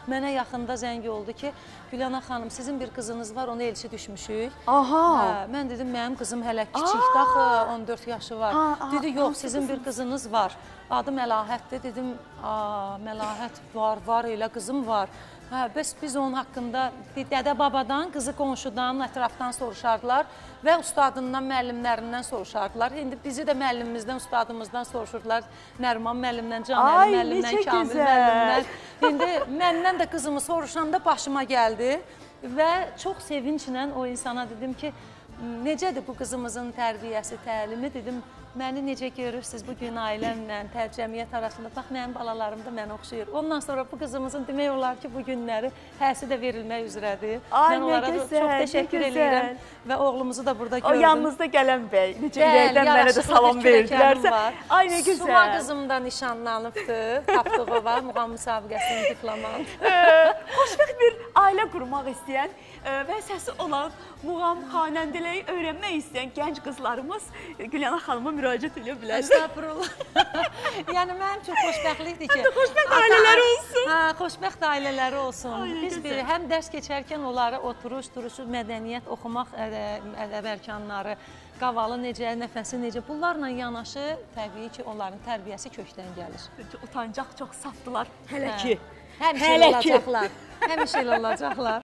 Mənə yaxında zəng oldu ki, Güləna xanım, sizin bir qızınız var, onu elçi düşmüşük. Aha. Mən dedim, mənim qızım hələ kiçikdir, axı 14 yaşı var. Dedi, yox, sizin bir qızınız var. Adı Məlahətdir. Dedim, Məlahət var, elə qızım var. Bəs biz onun haqqında dədə-babadan, qızı qonşudan, ətrafdan soruşardılar və ustadından, müəllimlərindən soruşardılar. İndi bizi də müəllimimizdən, ustadımızdan soruşurdular. Nərman müəllimdən, Canəli müəllimdən, Kamil müəllimdən. İndi məndən də qızımı soruşanda başıma gəldi və çox sevinclə o insana dedim ki, necədir bu qızımızın tərbiyəsi, təlimi? Dedim, məni necə görürsünüz bugün ailəmlə, cəmiyyət arasında? Bax, mənim balalarım da mənə oxşayır. Ondan sonra bu qızımızın demək olar ki, bu günləri həsi də verilmək üzrədir. Mən onlara çox təşəkkür edirəm və oğlumuzu da burada gördüm. O yanınızda gələn bəy, necə ürəkdən mənə də salam verdilərsə. Ay, nə gözəl. Suma qızım da nişanlanıbdır, Tapdığova, muğam müsabiqəsinin diplomant. Xoşbəxt bir ailə qurmaq istəyən və səsi olan muğam xanəndəliyi öyrənmək istəyən gənc qızlarımız Güləna xanıma müraciət edə bilər. Estağfurullah. Yəni, mənim çox xoşbəxtlikdir ki... Xoşbəxt ailələri olsun. Xoşbəxt ailələri olsun. Biz həm dərs keçərkən onlara oturuş, duruşu, mədəniyyət, oxumaq ədəb-ərkanları, qavalı necə, nəfəsi necə, bunlarla yanaşı, təbii ki, onların tərbiyəsi kökdən gəlir. Utancaq, çox safdılar hələ ki. Həmişə elə olacaqlar. Həmişə elə olacaqlar.